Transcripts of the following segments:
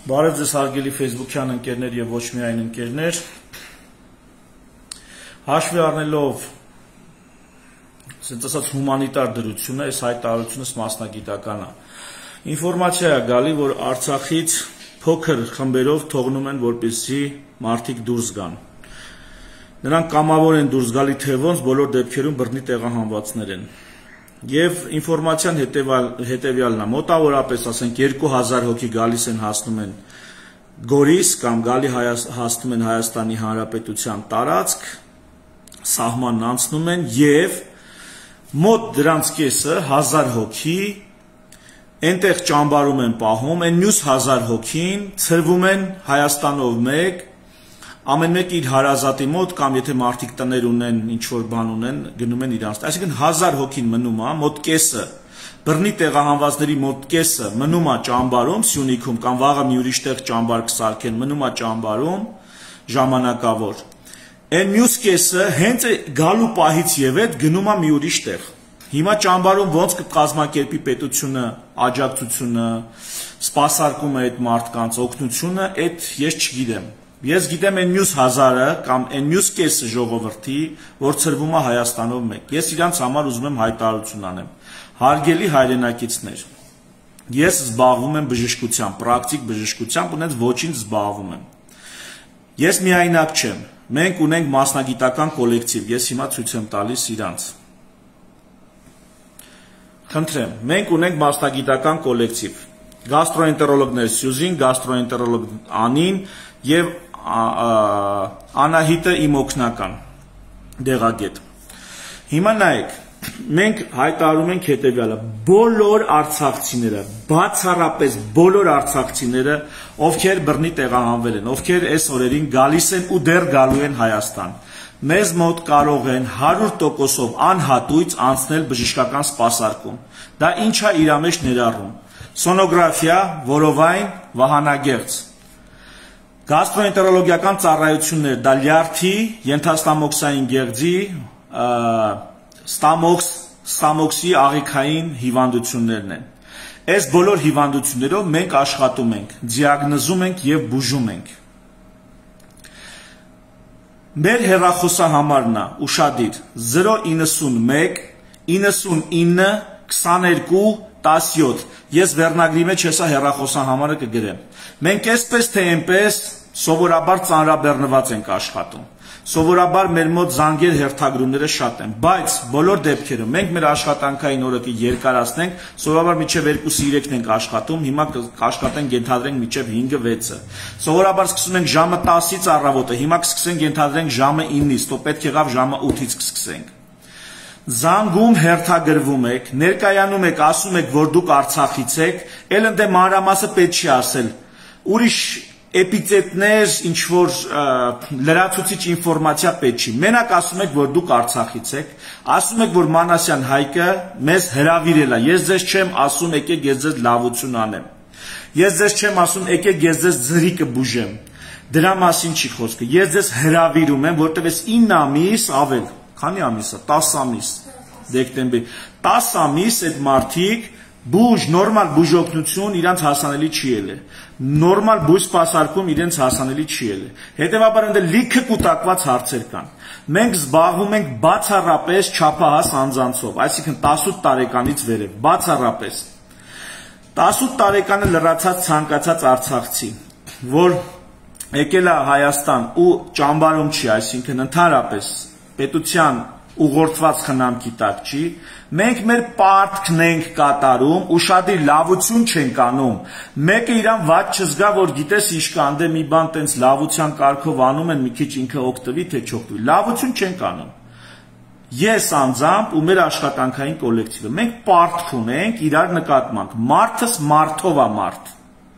Բարև ձեզ հարգելի Facebook-յան ընկերներ եւ ոչ միայն ընկերներ։ Հաշվի առնելով ասած հումանիտար դրությունը, այս հայտարարությունս մասնագիտական է։ Ինֆորմացիա է գալի, որ Արցախից փոքր խմբերով թողնում են, որպեսզի մարդիկ դուրս գան։ Նրանք կամավոր են դուրս գալի թե ոնց, բոլոր դեպքերում բռնի տեղահանվածներ են։ Եվ ինֆորմացիան հետևյալն է, մոտավորապես ասենք 2000 հոգի գալիս են հասնում են Գորիս կամ գալի հասնում են Հայաստանի Հանրապետության տարածք, սահմանն անցնում են եւ մոտ դրանց կեսը 1000 հոգի այնտեղ ճամբարում են պահում, այն մյուս 1000 հոգին ցրվում են Հայաստանով մեկ, ամեն մեկ իր հարազատի մոտ կամ եթե մարդիկ տներ ունեն, ինչ որ բան ունեն, գնում են իրանց։ Այսինքն 1000 հոգին մնում է, մոտ կեսը բռնի տեղահանվածների մոտ կեսը մնում է ճամբարում Սյունիքում կամ վաղը մի ուրիշ տեղ ճամբար կսարքեն, մնում է ճամբարում ժամանակավոր։ Այն մյուս կեսը հենց գալու պահից եւ այդ գնում է մի ուրիշ տեղ։ Հիմա ճամբարում ոնց կկազմակերպի պետությունը աջակցությունը, սպասարկումը այդ մարդկանց օգնությունը, այդ ես չգիտեմ։ Ես գիտեմ այն մյուս 1000-ը կամ այն մյուս կեսը ժողովրդի, որ ցրվում է Հայաստանով մեկ։ Ես իրանց համար ուզում եմ հայտարարություն անեմ։ Հարգելի հայրենակիցներ, ես զբաղվում եմ բժշկությամբ, պրակտիկ բժշկությամբ, ունենց ոչինչ զբաղվում եմ։ Ես միայնակ չեմ, մենք ունենք մասնագիտական կոլեկտիվ, ես հիմա ցույց եմ տալիս իրանց։ Խնդրեմ, մենք ունենք մասնագիտական կոլեկտիվ, գաստրոենտերոլոգներ Սյուզին, գաստրոենտերոլոգ Անին եւ Անահիտը իմ օգնական դեղագետ։ Հիմա նայեք, մենք հայտարարում ենք հետևյալը. բոլոր արցախցիները, բացառապես բոլոր արցախցիները, ովքեր բռնի տեղահանվել են, ովքեր այս օրերին գալիս են ու դեռ գալու են Հայաստան, մեզ մոտ կարող են 100%-ով անհատույց անցնել բժշկական սպասարկում։ Դա ինչ է իր մեջ ներառում։ Սոնոգրաֆիա, որովայն, վահանագեղձ, գաստրոենտերոլոգիական ծառայություններ, դա լյարդի, ենթաստամոքսային գեղձի, ստամոքսի աղիքային հիվանդություններն են։ Այս բոլոր հիվանդություններով մենք աշխատում ենք, դիագնոզում ենք եւ բուժում ենք։ Մեր հեռախոսահամարն է ուշադիր 091 99 22 17։ Ես վերնագրի մեջ հեսա հեռախոսահամարը կգրեմ։ Մենք այսպես թե այնպես սովորաբար ծանրաբեռնված ենք աշխատում։ Սովորաբար մեր մոտ զանգեր հերթագրումները շատ են, բայց բոլոր դեպքերում մենք մեր աշխատանքային օրը կերկարացնենք, սովորաբար մինչև 2-3-ն ենք աշխատում, հիմա կաշխատենք ենթադրենք մինչև 5-6-ը։ Սովորաբար սկսում ենք ժամը 10-ից առավոտը, հիմա կսկսենք ենթադրենք ժամը 9-ից, તો պետք եղավ ժամը 8-ից կսկսենք։ Զանգում հերթագրվում եք, ներկայանում եք, ասում եք, որ դուք Արցախից եք, էլ ընդ մանրամասը պետք չի ասել։ Ուրիշ էպիցենտներ, ինչ որ լրացուցիչ ինֆորմացիա պետք չի։ Մենակ ասում եք, որ դուք Արցախից եք, ասում եք, որ Մանասյան Հայկը մեզ հրավիրել է։ Ես ձեզ չեմ ասում, եկեք ես ձեզ լավություն անեմ։ Ես ձեզ չեմ ասում, եկեք ես ձեզ ձրի կբուժեմ։ Դրա մասին չի խոսքը։ Ես ձեզ հրավիրում եմ, որտեղ ես 9 ամիս ավել, քանի ամիս է, 10 ամիս, դեկտեմբեր, 10 ամիս այդ մարդիկ բուժ, նորմալ բուժօգնություն իրանց հասանելի չի ելել։ Նորմալ բույս սպասարկում իրենց հասանելի չի ելել։ Հետևաբար ընդ լիքը կուտակված հարցեր կան։ Մենք զբաղվում ենք բացառապես չափահաս անձանցով, այսինքն 18 տարեկանից վերև, բացառապես։ 18 տարեկանը լրացած ցանկացած արցախցի, որ եկել է Հայաստան ու ճամբարում չի, այսինքն ընդհանրապես պետության ուղղորդված խնամքի տակ չի, մենք մեր պարտքն ենք կատարում, ուշադիր լավություն չենք անում, մեկը իրան ված չզգա, որ գիտես ինչ կա, անդե մի բան տենց լավության կարգով անում են, մի քիչ ինքը օգտվի, թե չօգտվի, լավություն չենք անում։ Ես անձամբ ու մեր աշխատանքային կոլեկտիվը, մենք պարտք ունենք իրար նկատմամբ, մարդս մարդով է մարդ։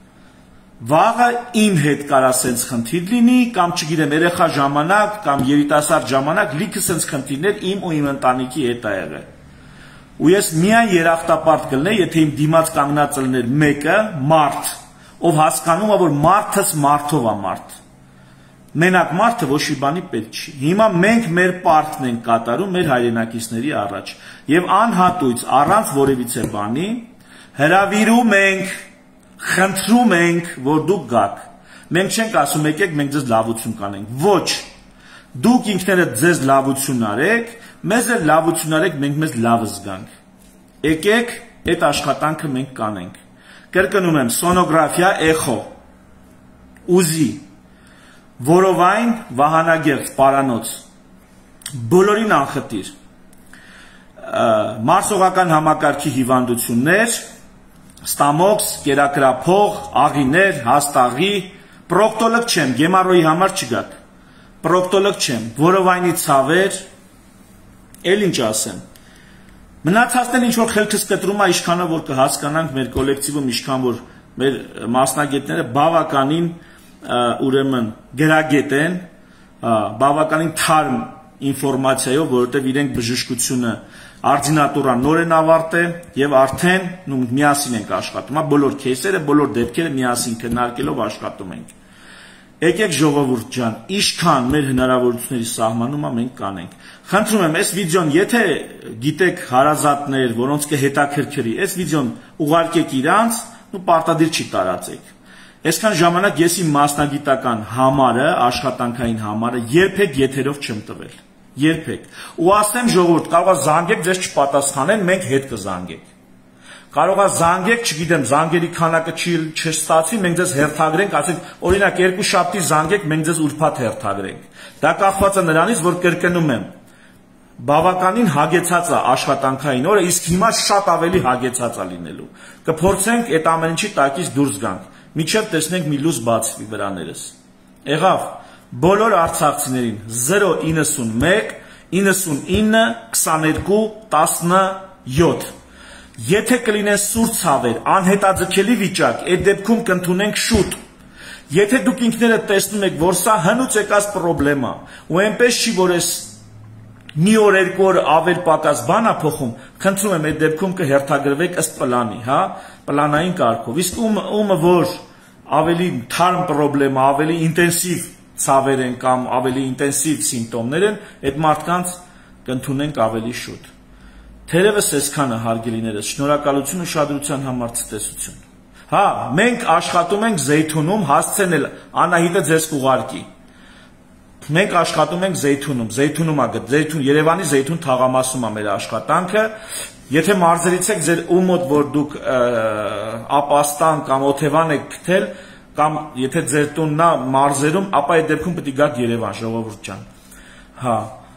Վաղը իմ հետ կարա սենց խնդիր լինի, կամ չգիտեմ երեխա ժամանակ, կամ երիտասարդ ժամանակ, լիքը սենց խնդիրներ իմ ու իմ ընտանիքի հետ ա եղել։ Ու ես միայն երախտապարտ կլնեի, եթե իմ դիմաց կանգնած լիներ մեկը, մարդ, ով հասկանում է, որ մարդս մարդով է մարդ։ Մենակ մարդը ոչ մի բանի պետք չի։ Հիմա մենք մեր պարտքն ենք կատարում մեր հայրենակիցների առաջ, եւ անհատույց առանց որևիցե բանի հրավիրում ենք Խնդրում ենք, որ դուք գաք։ Մենք չենք ասում եկեք մենք ձեզ լավություն կանենք։ Ոչ։ Դուք ինքներդ ձեզ լավություն արեք, մեզ էլ լավություն արեք, մենք մեզ լավը զգանք։ Եկեք այդ աշխատանքը մենք կանենք։ Կրկնում եմ, սոնոգրաֆիա, էխո, ուզի, որովայն, վահանագերծ, պարանոց, բոլորին անխտիր, մարսողական համակարգի հիվանդություններ, ստամոքս, կերակրափող, աղիներ, հաստաղի, պրոկտոլոգ չեմ, գեմարոյի համար չգաք, պրոկտոլոգ չեմ, որովայնի ցավեր, էլ ինչ ասեմ, մնացածն ինչ որ խելքս կտրում է ինչքանը որ կհասկանանք մեր կոլեկտիվում, ինչքան որ մեր մասնագետները բավականին ուրեմն գրագետ են, բավականին թարմ ինֆորմացիայով, որովհետև իրենք բժշկությունը արձինատուրա նոր են ավարտել եւ արդեն միասին ենք աշխատում, բոլոր քեյսերը, բոլոր դեպքերը միասին քննարկելով աշխատում ենք։ Եկեք ժողովուրդ ջան, ինչքան մեր հնարավորությունների սահմանումը մենք կանենք։ Խնդրում եմ, այս վիդեոն, եթե գիտեք հարազատներ, որոնց կհետաքրքրի, այս վիդեոն ուղարկեք իրանց, ու պարտադիր չի տարածեք։ Այսքան ժամանակ ես իմ մասնագիտական համարը, աշխատանքային համարը երբեք եթերով չեմ տվել։ Երբեք։ Ու ասեմ ժողովուրդ, կարող է զանգեք, ձեզ չպատասխանեն, մենք հետ կզանգենք։ Կարող է զանգեք, չգիտեմ, զանգերի քանակը չստացվի, մենք ձեզ հերթագրենք, ասենք, օրինակ 2 շաբթի զանգեք, մենք ձեզ ուրբաթ հերթագրենք։ Դա կախված է նրանից, որ կրկնում եմ, բավականին հագեցած է աշխատանքային օրը, իսկ հիմա շատ ավելի հագեցած է լինելու։ Կփորձենք այդ ամեն ինչի տակից դուրս գանք, մինչև տեսնենք մի լույս բացվի վրաներս։ Եղավ, բոլոր արցախցիներին 091 99 22 17 Եթե կլինեն սուր ցավեր, անհետաձգելի վիճակ, այդ դեպքում կընդունենք շուտ։ Եթե դուք ինքներդ տեսնում եք, որ սա հնուց եկած պրոբլեմ է, ու այնպես չի, որ այս մի օր, 2 օր ավել պակաս բան է փոխում, խնդրում եմ այդ դեպքում կհերթագրվեք ըստ պլանի, հա, պլանային կարգով։ Իսկ ումը որ ավելի թարմ պրոբլեմ է, ավելի ինտենսիվ ցավեր են կամ ավելի ինտենսիվ սիմպտոմներ են, այդ մարդկանց կընդունենք ավելի շուտ։ Թերևս այսքանը հարգելիներս, շնորհակալություն ուշադրության համար, ցտեսություն։ Հա, մենք աշխատում ենք Զեյթունում, հասցնել Անահիտը ձեզ կուղարկի։ Մենք աշխատում ենք Զեյթունում, Զեյթունում է Զեյթուն, Երևանի Զեյթուն թաղամասում է մեր աշխատանքը։ Եթե մարզերից եք ձեր ու մոտ, որ դուք Ապաստան կամ Օթևան եք գտել, կամ եթե ձեր տունն է մարզերում, ապա այդ դեպքում պետք է գաք Երևան, ժողովուրդ ջան։ Հա։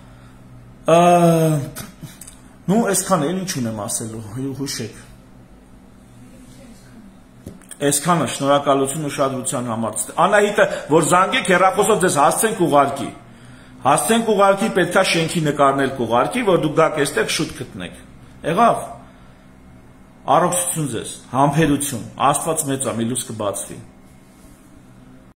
Ну, այսքանը էլ ինչ ունեմ ասելու, հուշեք։ Այսքանը շնորհակալություն ուշադրության համար։ Անահիտը, որ զանգեք, հեռախոսով ձեզ հասցենք ուղարկի։ Հասցենք ուղարկի, պետքա շենքի նկարներ կուղարկի, որ դուք գաք այստեղ շուտ գտնեք։ Եղավ։ Առողջություն ձեզ, համբերություն, Աստված մեծ է, մի լույս կբացվի։